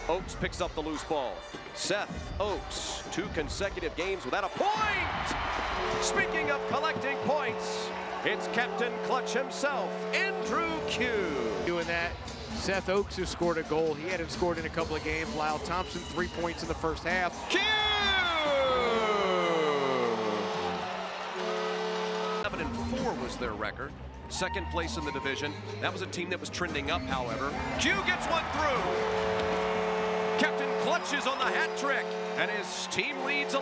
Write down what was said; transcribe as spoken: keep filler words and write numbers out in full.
Oakes picks up the loose ball. Seth Oakes, two consecutive games without a point. Speaking of collecting points, it's Captain Clutch himself, Andrew Q. Doing that, Seth Oakes has scored a goal. He hadn't scored in a couple of games. Lyle Thompson, three points in the first half. Q! seven and four was their record. Second place in the division. That was a team that was trending up, however. Q gets one through. Captain Clutch is on the hat trick, and his team leads